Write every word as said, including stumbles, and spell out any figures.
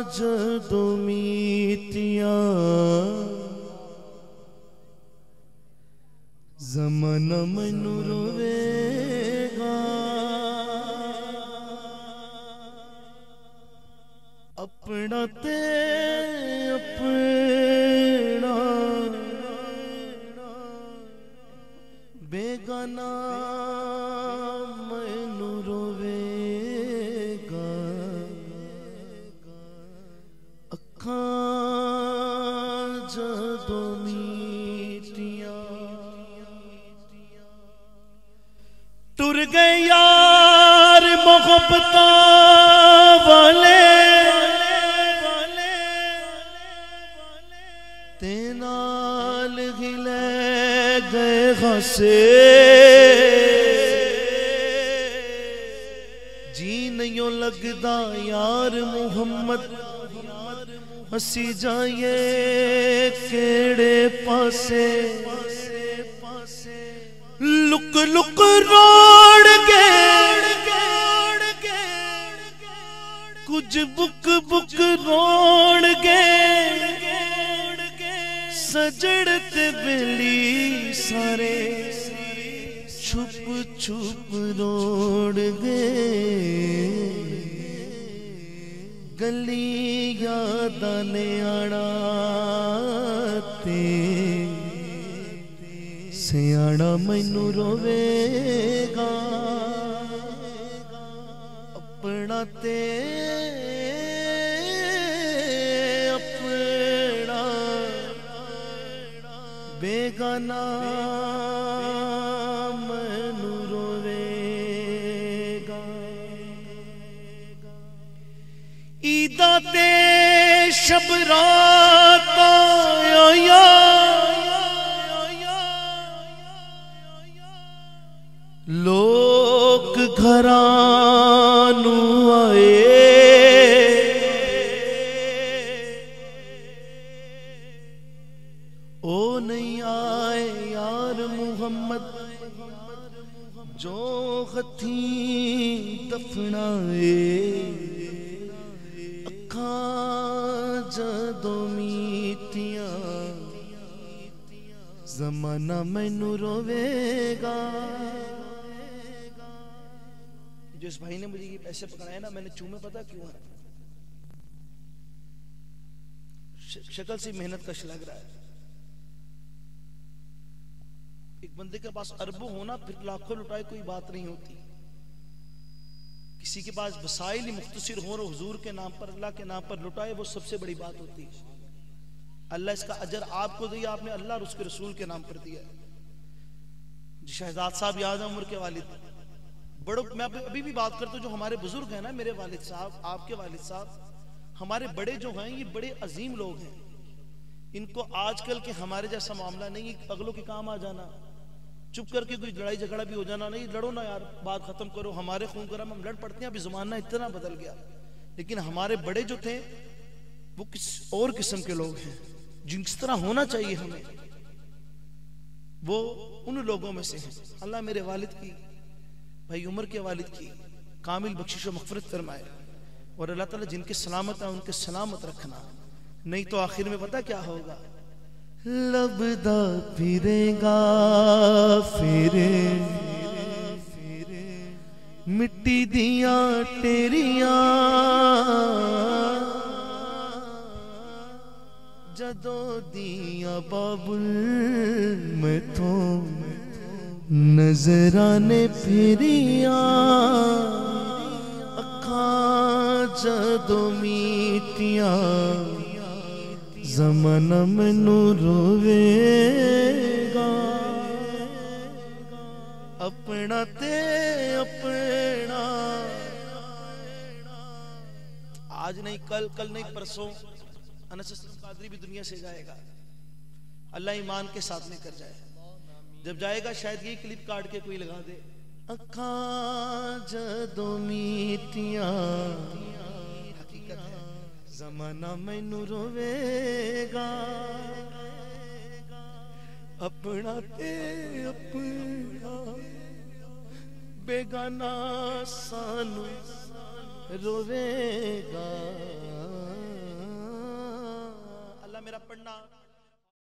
जदों मीतिया ज़माना मैनू रोवेगा, अपना ते अपना बेगाना मैनू रोवेगा। अखां जदों मीटियां टुर गए यार मोहब्बतां वाले, ते नाल ही ले गए हंसे। जी नहीं लगदा यार मुहम्मद, हसी जाइए केड़े पासे। लुक लुक रोड़ गए कुछ बुक बुक रोड़ गए, सजड़त बेली सारे छुप छुप रोड़ गए। गली याद ने आना ते सियाना मैनू रोवेगा। अपना ते अपना बेगाना मैनू रोवेगा। ईदा ते शब रात आया, लोग घरानू आए। ओ नहीं आए यार मुहम्मद जो हथी दफनाए। अखां जदों मीतियां ज़माना मैनू रोवेगा। जो इस भाई ने मुझे ये पैसे पकड़ाए ना, मैंने चूमे पता क्यों है? शक्ल से मेहनत कश लग रहा है। एक बंदे के पास अरबों होना फिर लाखों लुटाए कोई बात नहीं होती। किसी के पास वसाइल ही मुख्तसिर हो और हुजूर के नाम पर, अल्लाह के नाम पर लुटाए, वो सबसे बड़ी बात होती है। अल्लाह इसका अजर आपको दिया, आपने अल्लाह और उसके रसूल के नाम पर दिया। शहजाद साहब याद है, उम्र के वालिद बड़ों, मैं अभी भी बात करता हूँ, जो हमारे बुजुर्ग हैं ना, मेरे वालिद साहब, आपके वालिद साहब, हमारे बड़े जो हैं ये बड़े अजीम लोग हैं। इनको आजकल के हमारे जैसा मामला नहीं, अगलों के काम आ जाना, चुप करके कोई लड़ाई झगड़ा भी हो जाना, नहीं लड़ो ना यार, बात खत्म करो, हमारे खून गरम, हम लड़ पड़ते हैं। अभी जमाना इतना बदल गया, लेकिन हमारे बड़े जो थे वो किस और किस्म के लोग हैं, जिस तरह होना चाहिए हमें, वो उन लोगों में से हैं। अल्लाह मेरे वालिद की, भाई उमर के वालिद की कामिल बख्शिश व मग़फ़िरत फरमाए, और अल्लाह ताला जिनके सलामत है उनके सलामत रखना। नहीं तो आखिर में पता क्या होगा? लबदा फिरेगा फिरे मिट्टी दिया टेरियां, जदों दिया बाबुल में तो नजराने फिरिया। अखां जदों मीटियां ज़माना मैनू रोवेगा। अपना ते अपना आज नहीं कल, कल नहीं परसों अनस कादरी भी दुनिया से जाएगा। अल्लाह ईमान के साथ में कर जाए। जब जाएगा शायद ये क्लिप काट के कोई लगा दे, अखां जदों मीटियां, हकीकत है ज़माना मैनू रोवेगा। अपना ते अपना बेगाना सानू रोवेगा। मेरा पढ़ना